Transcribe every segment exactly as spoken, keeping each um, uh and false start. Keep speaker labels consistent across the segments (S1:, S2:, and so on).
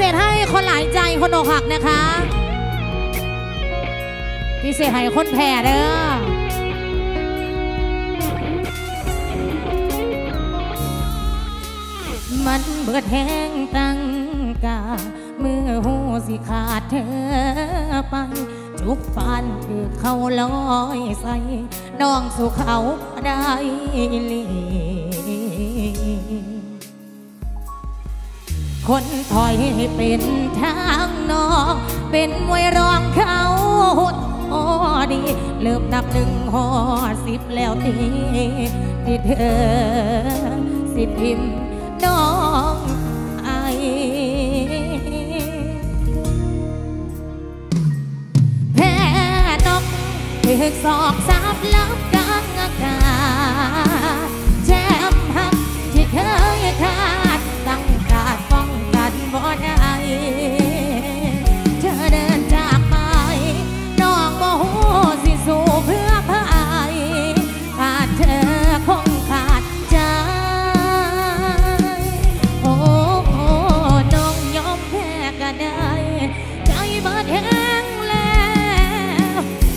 S1: เศษให้คนหลายใจคนอกหักนะคะพิเศษให้คนแพ้เด้อมันเบิดแห้งตั้งกาเมื่อหูสิขาดเธอไปจุกฟันถือเขาลอยใส่น้องสู่เขาได้ลีคนถอยให้เป็นทางน้องเป็นมวยรองเขาโอ้ดีเริ่มนับหนึ่งหอสิบแล้วทีที่เธอสิพิมพ์น้องไอแพ้นกเพิกศอกสามลับกลางอากาศแชมป์หักที่เคยขาดตั้งการป้องกันบ่ได้เธอเดินจากไปน้องบ่ฮู้สิสู้เพื่อพายขาดเธอคงขาดใจโอ้โอ้น้องยอมแพ้ก็ได้ใจเบิดแห้งแล้ว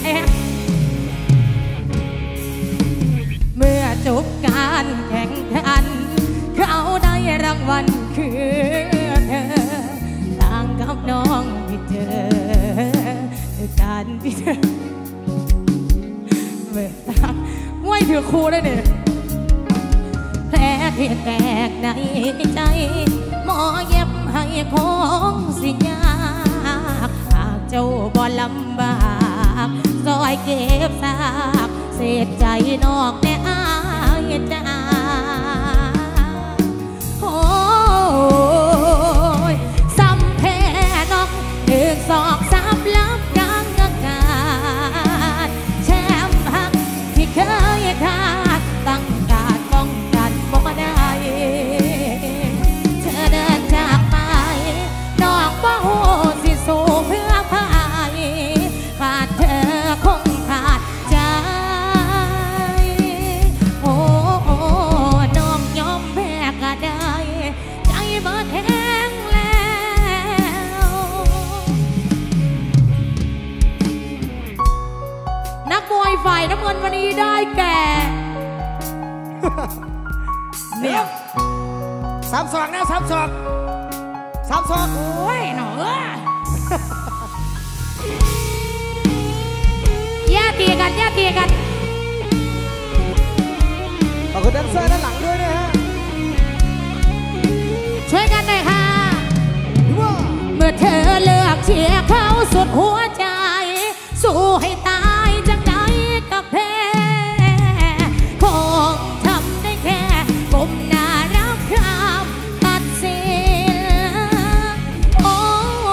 S1: เมื่อจบการแข่งขันเขาได้รางวัลคือเธอต่างกับน้องที่เจอการที่เธอเมื่อตามไว้ถือครูได้เนี่ยแผลที่แตกในใจหมอเย็บให้คงสิยากหากเจ้าบ่ลำบากซอยเก็บซากเศษใจนอกแน่อายจ้าโอ้ยซ้ำแพ้น้องถึงศอกสามลับกลางอากาศแชมป์หักที่เคยขาดตั้งการป้องกันบ่ได้เธอเดินจากไปน้องบ่ฮู้สิสู้เพื่อพายขาดเธอคงขาดใจโอ้โอ้น้องยอมแพ้ก็ได้ใจเบิดแห้งแล้วนักมวยฝ่ายน้ำเงินวันนี้ได้แก่เนี่ย
S2: สามศอกนะสามศอกสามศอก
S1: โอ้ยหนอแย่ตีกันแย่ตีกัน
S2: ขอบคุณแดนเซอร์ด้านหลังด้วยนะฮะ
S1: ช่วยกันหน่อยค่ะเมื่อเธอเลือกเชียร์เขาสุดหัวใจสู้ให้ตายจากใจกับแพ้คงทำได้แค่ก้มหน้ารับคำตัดสินโอ้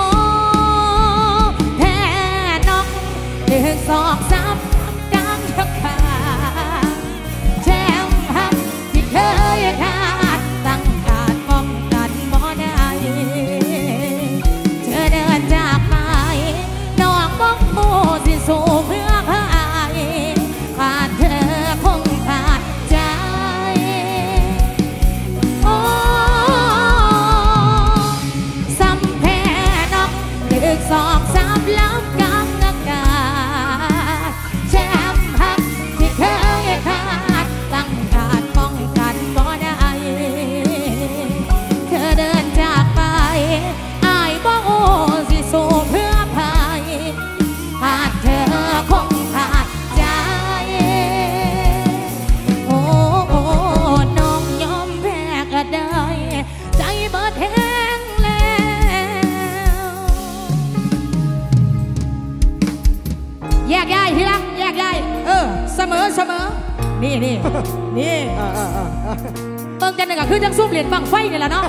S1: แพ้น้องเดือดสอกซ้ำกลางทักขาแชมป์หักที่เคยขาดตั้งการป้องกันบ่ได้เธอเดินจากไปน้องบอกโอ้สิสู้เพื่อพายขาดเธอคงขาดใจโอ้ซ้ำแพ้น้องดึกสอบสามลับกลางอากาศแชมป์หักที่เคยขาดตั้งการป้องกันบ่ได้เธอเดินจากไปอายบอกโอ้สิสู้เพื่อพายขาดเธอคงขาดใจโอ้โอ้น้องยอมแพ้ก็ได้ใจเบิดแห้งแล้วแยกย้ายทีละแยกย้ายเออเสมอเสมอนี่นี่นี่เบิ่งกันหนึ่งก็คือจังซุ่มเหรียญบังไฟนี่แหละเนาะ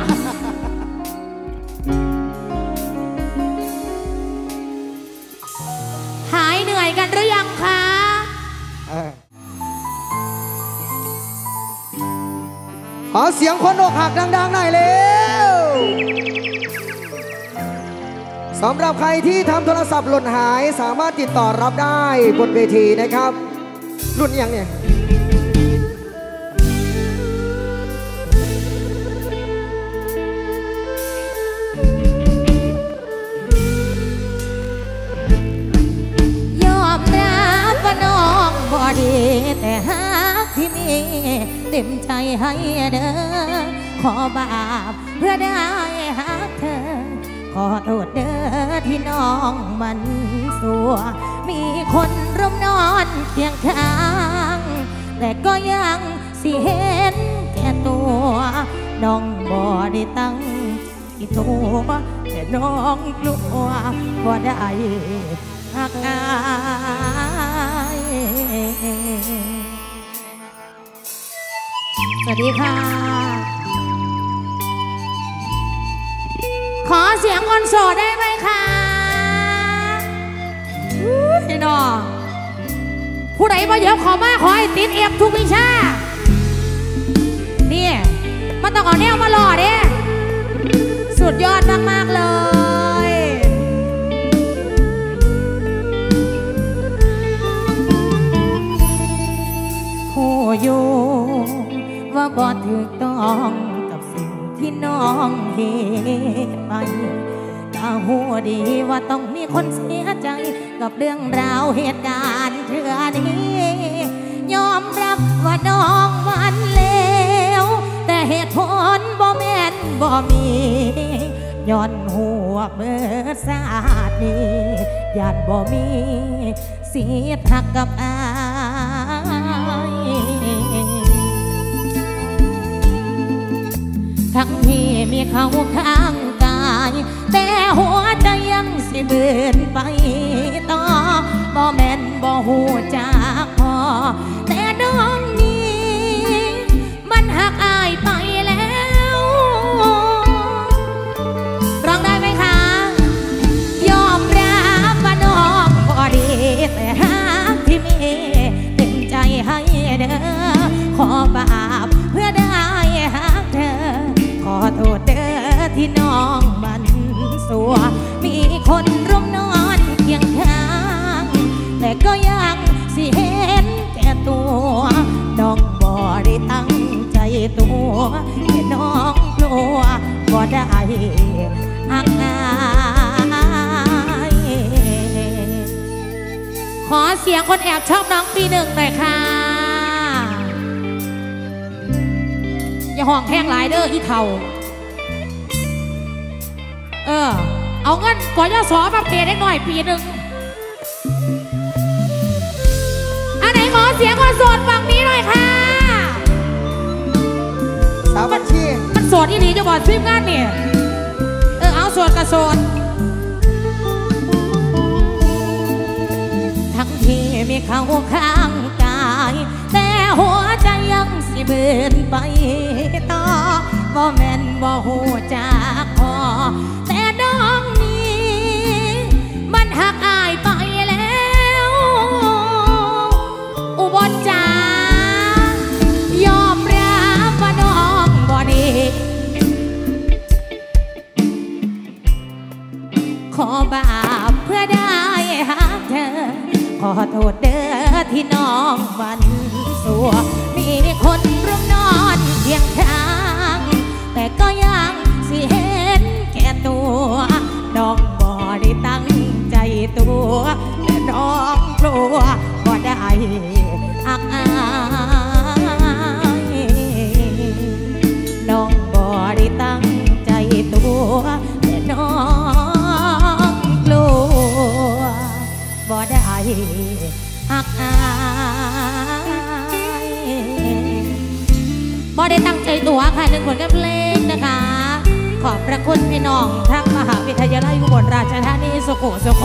S1: หายเหนื่อยกันหรือยังคะ
S2: ขอเสียงคนอกหักดังๆหน่อยเร็วสำหรับใครที่ทำโทรศัพท์หล่นหายสามารถติดต่อรับได้บนเวทีนะครับ รุ่นยังเนี่ย
S1: เแต่หากที่มีเต็มใจให้เด้อขอบาปเพื่อได้หาเธอขอโทษเด้อที่น้องมันสัวมีคนร่วมนอนเคียงข้างแต่ก็ยังสิเห็นแก่ตัวน้องบ่ได้ตั้งที่ตัวแต่น้องกลัวบ่ได้หักอายสวัสดีค่ะขอเสียงคนโสดได้ไหมคะพี่น้องผู้ใดมาเยอะขอมาขอให้ติดเอฟทุกวิชานี่มันต้องเอาแนวมาหล่อเด้สุดยอดมากๆเลยโหอยู่ว่าบ่ถูกต้องกับสิ่งที่น้องเหตุไปตาหัวดีว่าต้องมีคนเสียใจกับเรื่องราวเหตุการณ์เทื่อนี้ยอมรับว่าน้องมันเลวแต่เหตุผลบ่แม่นบ่มีย้อนหัวเมื่อสาดนี้ญาติบ่มีสิทธิ์หักกับอายทั้งที่มีเขาข้างกายแต่หัวใจยังสิเบือนไปต่อบ่แม่นบ่หูจากพอแต่น้องนี้มันหักอายไปแล้วร้องได้ไหมคะยอมรับว่าน้องบ่ดีแต่หากที่มีเต็มใจให้เด้อขอบาปเพื่อได้หักเธอขอโทษเด้อที่น้องมันสัวมีคนร่วมนอนเคียงข้างแต่ก็ยังสิเห็นแก่ตัวน้องบ่ได้ตั้งใจตัวแต่น้องกลัวบ่ได้หักอายขอเสียงคนแอบชอบน้องปีหนึ่งหน่อยค่ะอย่าห่องแห้งหลายเด้ออีเท่าเออเอาเงินกยศมาเปลี่ยนได้หน่อยปีหนึ่งอันไหนขอเสียงคนโสดฝั่งนี้หน่อยค่ะ
S2: สาวบัญชี
S1: มันโสดที่ดีจะบอกซิมงานเนี่ยเออเอาโสดกับโสดทั้งที่มีเขาข้างกายแต่หัวใจยังสิเบือนไปต่อบ่แม่นบ่หูจากพอแต่น้องนี้มันหักอายไปแล้วอุบลจ๋ายอมรับว่าน้องบ่ดีขอบาปเพื่อได้หักเธอขอโทษเด้อที่น้องมันสัวมีคนร่วมนอนเคียงข้างแต่ก็ยังสิเห็นแก่ตัวน้องบ่ได้ตั้งใจตัวแต่น้องกลัวบ่ได้หักอายน้องบ่ได้ตั้งใจตัวแต่น้องกลัวบ่ได้หักอายบ่ได้ตั้งใจตัวค่ะหนึ่งผลงานเพลงนะคะขอบพระคุณพี่น้องทั้งมหาวิทยาลัยอุบลราชธานีสุโขสุโข